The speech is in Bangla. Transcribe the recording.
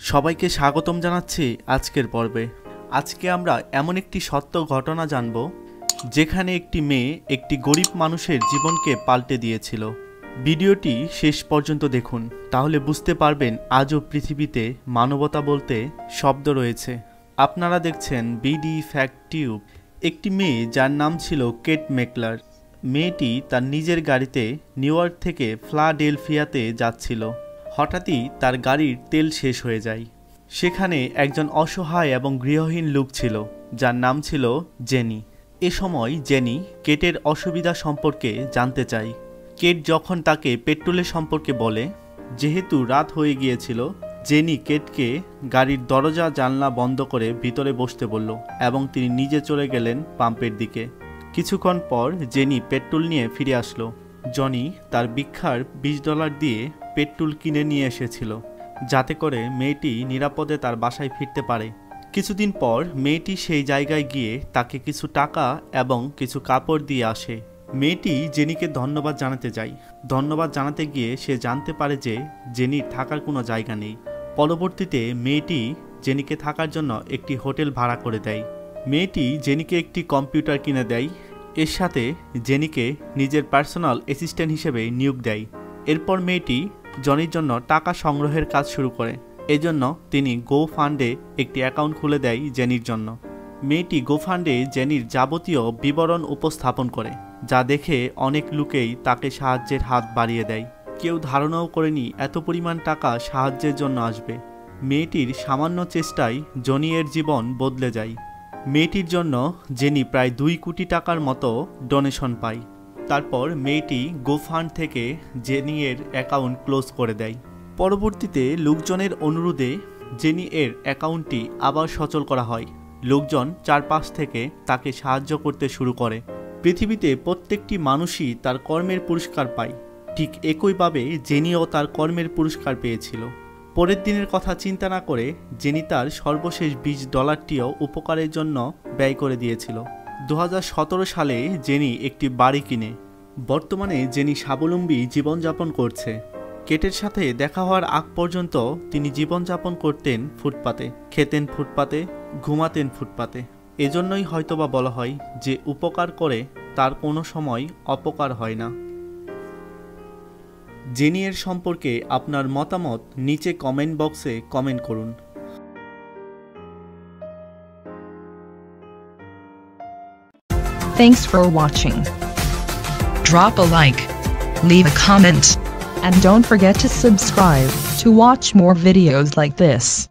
সবাইকে স্বাগতম জানাচ্ছি আজকের পর্বে। আজকে আমরা এমন একটি সত্য ঘটনা জানব যেখানে একটি মেয়ে একটি গরিব মানুষের জীবনকে পাল্টে দিয়েছিল। ভিডিওটি শেষ পর্যন্ত দেখুন, তাহলে বুঝতে পারবেন আজও পৃথিবীতে মানবতা বলতে শব্দ রয়েছে। আপনারা দেখছেন বিডি ফ্যাক্ট টিউব। একটি মেয়ে যার নাম ছিল কেট মেকলার। মেয়েটি তার নিজের গাড়িতে নিউ ইয়র্ক থেকে ফিলাডেলফিয়াতে যাচ্ছিল। হঠাৎই তার গাড়ির তেল শেষ হয়ে যায়। সেখানে একজন অসহায় এবং গৃহহীন লোক ছিল যার নাম ছিল জেনি। এ সময় জেনি কেটের অসুবিধা সম্পর্কে জানতে চায়। কেট যখন তাকে পেট্রোলের সম্পর্কে বলে, যেহেতু রাত হয়ে গিয়েছিল, জেনি কেটকে গাড়ির দরজা জানলা বন্ধ করে ভিতরে বসতে বলল এবং তিনি নিজে চলে গেলেন পাম্পের দিকে। কিছুক্ষণ পর জেনি পেট্রোল নিয়ে ফিরে আসলো। জনি তার ভিক্ষার $20 দিয়ে পেট্রোল কিনে নিয়ে এসেছিল যাতে করে মেয়েটি নিরাপদে তার বাসায় ফিরতে পারে। কিছুদিন পর মেয়েটি সেই জায়গায় গিয়ে তাকে কিছু টাকা এবং কিছু কাপড় দিয়ে আসে। মেয়েটি জেনিকে ধন্যবাদ জানাতে যায়। ধন্যবাদ জানাতে গিয়ে সে জানতে পারে যে জেনির থাকার কোনো জায়গা নেই। পরবর্তীতে মেয়েটি জেনিকে থাকার জন্য একটি হোটেল ভাড়া করে দেয়। মেয়েটি জেনিকে একটি কম্পিউটার কিনে দেয়। এর সাথে জেনিকে নিজের পার্সোনাল অ্যাসিস্ট্যান্ট হিসেবে নিয়োগ দেয়। এরপর মেয়েটি জনির জন্য টাকা সংগ্রহের কাজ শুরু করে। এজন্য তিনি গো ফান্ডে একটি অ্যাকাউন্ট খুলে দেয় জেনির জন্য। মেয়েটি গো ফান্ডে জেনির যাবতীয় বিবরণ উপস্থাপন করে, যা দেখে অনেক লোকেই তাকে সাহায্যের হাত বাড়িয়ে দেয়। কেউ ধারণাও করেনি এত পরিমাণ টাকা সাহায্যের জন্য আসবে। মেয়েটির সামান্য চেষ্টায় জনি এর জীবন বদলে যায়। মেয়েটির জন্য জেনি প্রায় 2 কোটি টাকার মতো ডোনেশন পায়। তারপর মেয়েটি গো ফান্ড থেকে জেনি এর অ্যাকাউন্ট ক্লোজ করে দেয়। পরবর্তীতে লোকজনের অনুরোধে জেনি এর অ্যাকাউন্টটি আবার সচল করা হয়। লোকজন চারপাশ থেকে তাকে সাহায্য করতে শুরু করে। পৃথিবীতে প্রত্যেকটি মানুষই তার কর্মের পুরস্কার পায়। ঠিক একইভাবে জেনিও তার কর্মের পুরস্কার পেয়েছিল। পরের দিনের কথা চিন্তা না করে জেনি তার সর্বশেষ $20টিও উপকারের জন্য ব্যয় করে দিয়েছিল। 2017 সালে জেনি একটি বাড়ি কিনে। বর্তমানে জেনি স্বাবলম্বী জীবনযাপন করছে। কেটের সাথে দেখা হওয়ার আগ পর্যন্ত তিনি জীবনযাপন করতেন ফুটপাতে, খেতেন ফুটপাতে, ঘুমাতেন ফুটপাতে। এজন্যই হয়তোবা বলা হয় যে উপকার করে তার কোনো সময় অপকার হয় না। জেনি এর সম্পর্কে আপনার মতামত নিচে কমেন্ট বক্সে কমেন্ট করুন। Thanks for watching. Drop a like, leave a comment, and don't forget to subscribe to watch more videos like this.